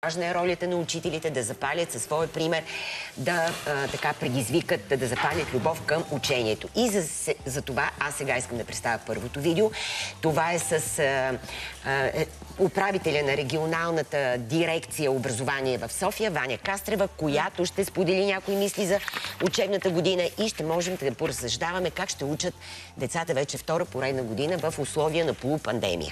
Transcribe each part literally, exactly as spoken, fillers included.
важна е ролята на учителите да запалят със своя пример, да а, така предизвикат, да, да запалят любов към учението. И за, за това аз сега искам да представя първото видео. Това е с а, а, управителя на регионалната дирекция образование в София, Ваня Кастрева, която ще сподели някои мисли за учебната година и ще можем да поразсъждаваме как ще учат децата вече втора поредна година в условия на полупандемия.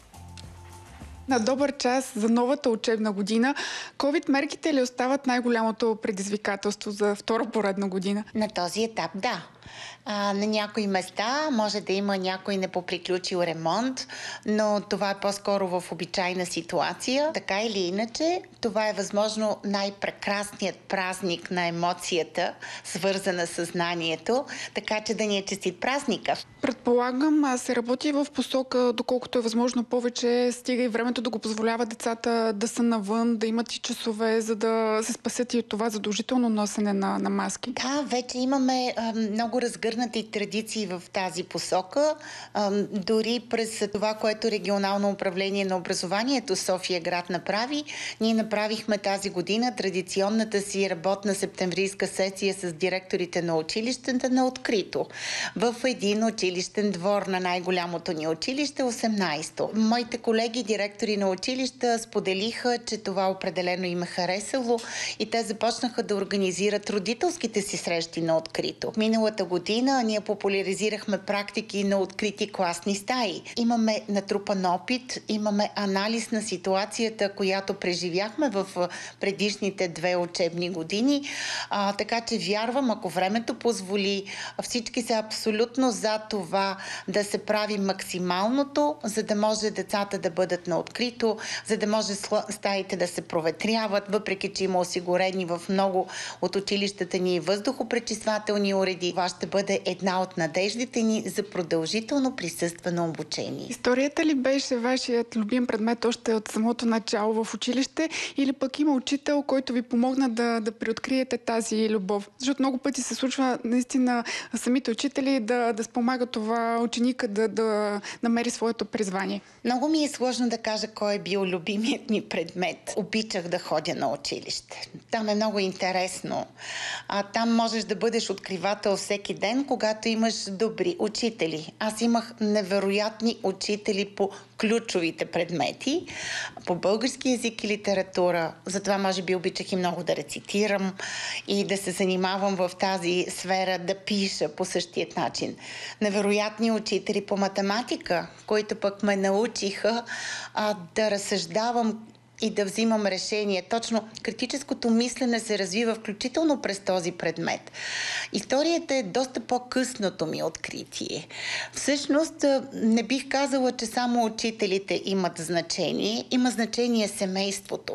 На добър час за новата учебна година. ковид мерките ли остават най-голямото предизвикателство за втора поредна година? На този етап да. А, на някои места може да има някой непоприключил ремонт, но това е по-скоро в обичайна ситуация. Така или иначе, това е възможно най-прекрасният празник на емоцията, свързана с знанието, така че да ни е честит празника. Предполагам, се работи в посока, доколкото е възможно повече, стига и времето да го позволява децата да са навън, да имат и часове, за да се спасят и от това задължително носене на, на маски. Да, вече имаме а, много разгърнати традиции в тази посока. А, дори през това, което регионално управление на образованието София град направи, ние направихме тази година традиционната си работна септемврийска сесия с директорите на училищата на открито. В един училищен двор на най-голямото ни училище, осемнайсето. Моите колеги, директори на училища, споделиха, че това определено им е харесало и те започнаха да организират родителските си срещи на открито. Миналата година ние популяризирахме практики на открити класни стаи. Имаме натрупан опит, имаме анализ на ситуацията, която преживяхме в предишните две учебни години. А, така че вярвам, ако времето позволи, всички са абсолютно за това да се прави максималното, за да може децата да бъдат на открито, за да може стаите да се проветряват, въпреки че има осигурени в много от училищата ни въздухопречиствателни уреди. Това ще бъде една от надеждите ни за продължително присъствено обучение. Историята ли беше вашият любим предмет още от самото начало в училище или пък има учител, който ви помогна да, да приоткриете тази любов? Защото много пъти се случва наистина самите учители да, да спомагат това ученика да, да намери своето призвание. Много ми е сложно да кажа кой е бил любимият ми предмет. Обичах да ходя на училище. Там е много интересно. А, там можеш да бъдеш откривател всеки ден, когато имаш добри учители. Аз имах невероятни учители по ключовите предмети, по български език и литература. Затова може би обичах и много да рецитирам и да се занимавам в тази сфера, да пиша по същия начин. Невероятни учители по математика, които пък ме научиха а, да разсъждавам и да взимам решение. Точно критическото мислене се развива включително през този предмет. Историята е доста по-късното ми откритие. Всъщност, не бих казала, че само учителите имат значение. Има значение семейството.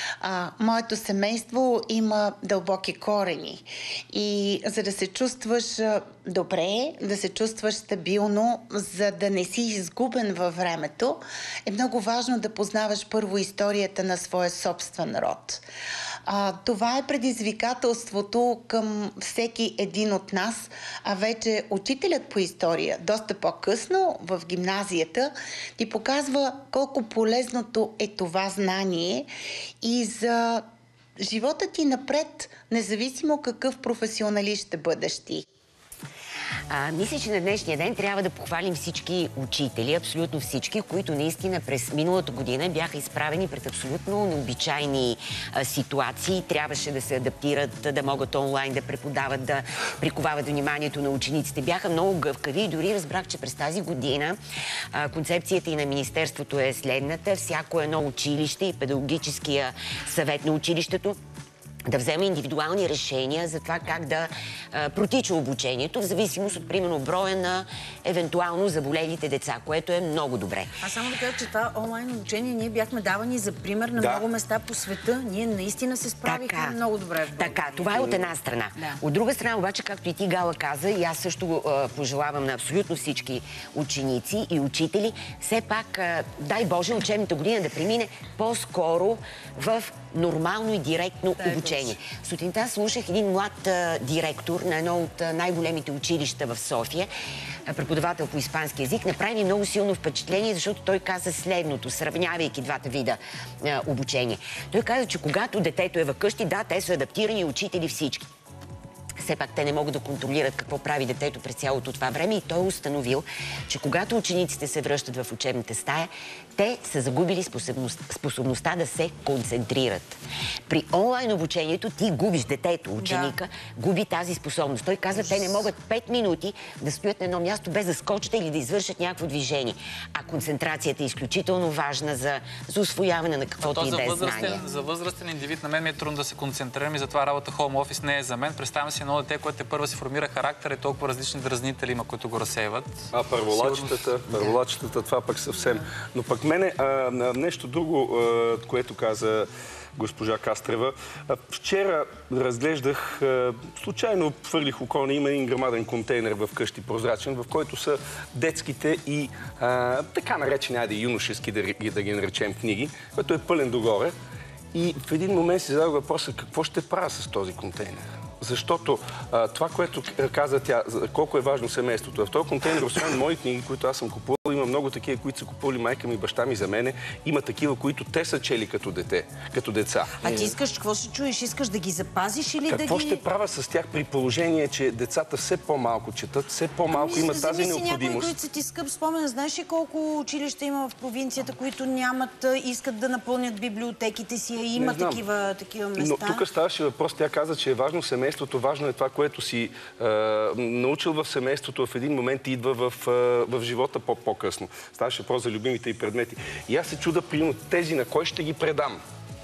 А, моето семейство има дълбоки корени. И за да се чувстваш добре, да се чувстваш стабилно, за да не си изгубен във времето, е много важно да познаваш първо историята на своя собствен род. А, това е предизвикателството към всеки един от нас, а вече учителят по история, доста по-късно в гимназията, ти показва колко полезното е това знание и за живота ти напред, независимо какъв професионалист ще бъдеш ти. А, мисля, че на днешния ден трябва да похвалим всички учители, абсолютно всички, които наистина през миналата година бяха изправени пред абсолютно необичайни а, ситуации. Трябваше да се адаптират, да могат онлайн да преподават, да приковават вниманието на учениците. Бяха много гъвкави и дори разбрах, че през тази година а, концепцията и на Министерството е следната. Всяко едно училище и педагогическия съвет на училището да вземе индивидуални решения за това как да а, протича обучението, в зависимост от, примерно, броя на евентуално заболелите деца, което е много добре. А само да кажа, че това онлайн обучение ние бяхме давани за пример на да. много места по света. Ние наистина се справихме така, много добре в България. Така, това е от една страна. Да. От друга страна, обаче, както и ти, Гала, каза, и аз също го а, пожелавам на абсолютно всички ученици и учители, все пак, а, дай Боже, учебната година да премине по-скоро в нормално и директно да, обучение. обучение. Сутринта слушах един млад а, директор на едно от а, най-големите училища в София, а, преподавател по испански език. Направи ми много силно впечатление, защото той каза следното, сравнявайки двата вида а, обучение. Той каза, че когато детето е във къщи, да, те са адаптирани учители всички. Все пак те не могат да контролират какво прави детето през цялото това време и той е установил, че когато учениците се връщат в учебната стая, те са загубили способност, способността да се концентрират. При онлайн обучението ти губиш детето, ученика, да. губи тази способност. Той казва, те не могат пет минути да стоят на едно място без да скочат или да извършат някакво движение. А концентрацията е изключително важна за, за усвояване на каквото и да е знание. За възрастен индивид на мен ми е трудно да се концентрирам и затова работа Home Office не е за мен. Представям си едно дете, което първо си формира характер, и толкова различни дразнители има, които го разсейват. А първолачетата, първолачетата, това пък съвсем. Но пък мене а, нещо друго, а, което каза госпожа Кастрева. А, вчера разглеждах, а, случайно хвърлих око, има един грамаден контейнер в къщи, прозрачен, в който са детските и а, така наречени, айде юношески да, да ги наречем книги, който е пълен догоре. И в един момент си зададох въпроса, какво ще правя с този контейнер? Защото а, това, което каза тя, колко е важно семейството. В този контейнер, освен мои книги, които аз съм купувал, има много такива, които са купували майка ми и баща ми за мене. Има такива, които те са чели като дете, като деца. А ти искаш, какво ще чуеш? Искаш да ги запазиш или какво да ги... Какво ще правя с тях при положение, че децата все по-малко четат, все по-малко ами, имат тази необходимост? Някои, които са ти скъп спомен. Знаеш ли колко училища има в провинцията, които нямат, искат да напълнят библиотеките си, има такива, такива места? Но тук ставаше въпрос, тя каза, че е важно семейството, важно е това, което си е, научил в семейството, в един момент идва в, е, в живота по-късно. Ставаше въпрос за любимите и предмети. И аз се чуда, примерно, тези на кой ще ги предам?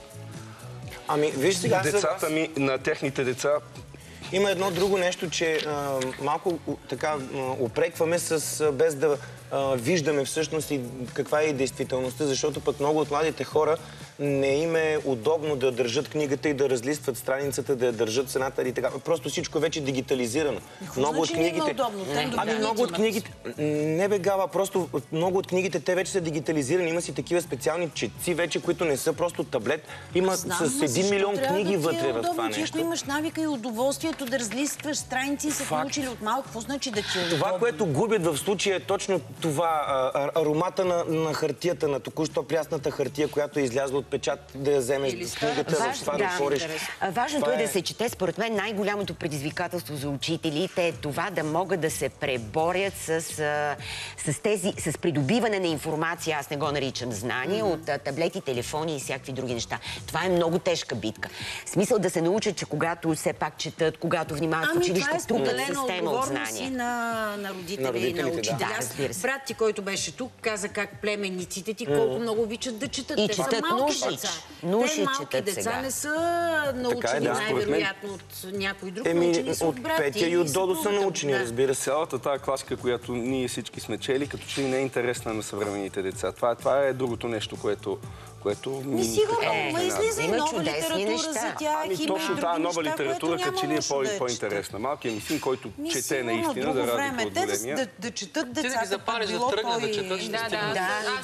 Ами, виж сега... Децата ми, на техните деца... Има едно друго нещо, че а, малко така упрекваме с, без да а, виждаме всъщност и каква е и действителността, защото пък много от младите хора не им е удобно да държат книгата и да разлистват страницата, да я държат цената и така. Просто всичко е вече дигитализирано. Много от книгите... Ами много от книгите... Не бе, Гала, просто много от книгите те вече са дигитализирани. Има си такива специални четци вече, които не са просто таблет. Има с един милион книги вътре в това нещо. Ако имаш навика и удоволствието да разлистваш страници и са получили от малко, какво значи да ти е удобно? Това, което губят в случая е точно това, аромата на, на хартията, на току-що прясната хартия, която е излязла от печат, да я вземеш с книгата, в това да отвориш. Важното е да се чете. Според мен най-голямото предизвикателство за учителите е това да могат да се преборят с, с, тези, с придобиване на информация, аз не го наричам знание, от таблети, телефони и всякакви други неща. Това е много тежка битка. Смисъл да се научат, че когато все пак четат, когато внимават в училище, трупат система от знания. На, на родители и на учители. Да, брат ти, който беше тук, каза как племенниците ти колко много обичат да четат. И те четат са малки нушич. деца. Нушич те малки четат деца сега. Не са научени да, най-вероятно от някой друг. Еми, научени са от, от брат Петя и от Додо са научени, разбира се. Цялата тази класика, която ние всички сме чели, като че не е интересна на съвременните деца. Това, това е другото нещо, което... което ми сигурно, ма излиза и нова литература за тях. Ами точно тази нова литература, като че ли е по-интересна. Малкият ми син, който чете наистина, за разлика от големия. Да четат децата. Ти да ги запалиш да тръгнат да четат, ще стигнат.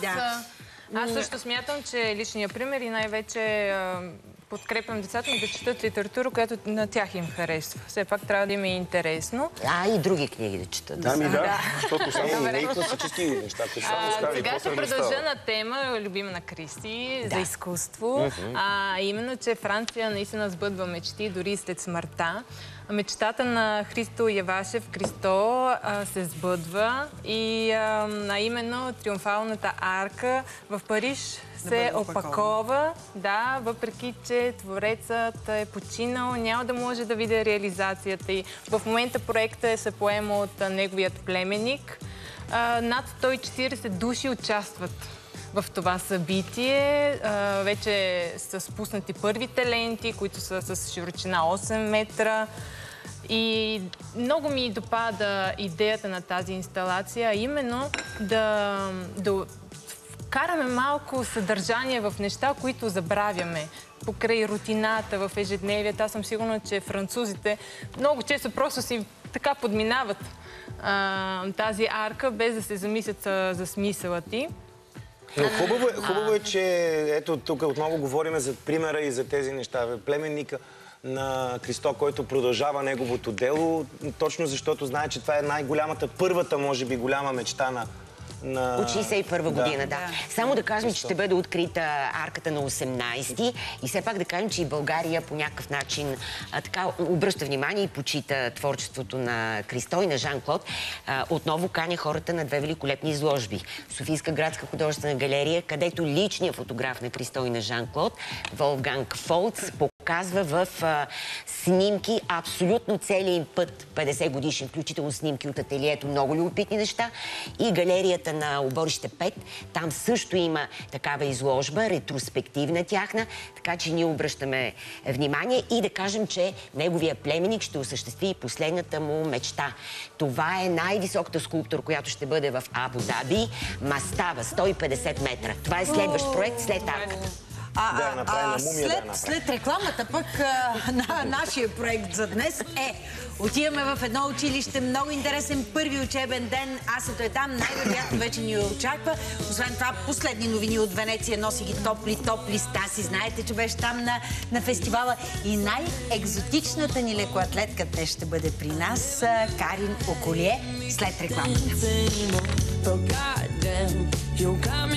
Аз също смятам, че личният пример и най-вече подкрепям децата ми да четат литература, която на тях им харесва. Все пак трябва да им е интересно. А, и други книги да четат. Ами да, защото само не и класически неща. Сега ще продължа на тема, любима на Кристи, за изкуство. А именно, че Франция наистина сбъдва мечти, дори след смъртта. Мечтата на Христо Явашев, Кристо, а, се сбъдва и а, а именно триумфалната арка в Париж се да опакова. Да, въпреки че Творецът е починал, няма да може да види реализацията й. В момента проектът се поема от а, неговият племенник. А, над сто и четиридесет души участват в това събитие. А, вече са спуснати първите ленти, които са с широчина осем метра. И много ми допада идеята на тази инсталация, а именно да, да вкараме малко съдържание в неща, които забравяме. Покрай рутината в ежедневието. Аз съм сигурна, че французите много често просто си така подминават а, тази арка, без да се замислят а, за смисъла ти. Но хубаво е, хубаво е, че ето тук отново говорим за примера и за тези неща. Племенника. на Кристо, който продължава неговото дело, точно защото знае, че това е най-голямата, първата, може би, голяма мечта на На... От шейсет и първа да. година, да. да. Само да кажем, че ще бъде открита арката на осемнайсети и все пак да кажем, че и България по някакъв начин а, така обръща внимание и почита творчеството на Кристо и на Жан-Клод. А, отново каня хората на две великолепни изложби. Софийска градска художествена галерия, където личният фотограф на Кристо и на Жан-Клод, Волфганг Фолц, показва в а, снимки абсолютно целия им път, петдесет годишен, включително снимки от ателието, много любопитни неща. И галерията на Оборище пет, там също има такава изложба, ретроспективна тяхна, така че ние обръщаме внимание и да кажем, че неговия племенник ще осъществи и последната му мечта. Това е най-високата скулптура, която ще бъде в Абу Даби, Мастава, сто и петдесет метра. Това е следващ проект след арката. А, Да, направена а, мумия, след, да, след рекламата пък а, на нашия проект за днес е отиваме в едно училище, много интересен първи учебен ден. Асето е там, най-вероятно вече ни очаква. Освен това, последни новини от Венеция, носи ги топли, топли стаси. Знаете, че беше там на, на фестивала. И най-екзотичната ни лекоатлетка днес ще бъде при нас, Карин Околие, след рекламата.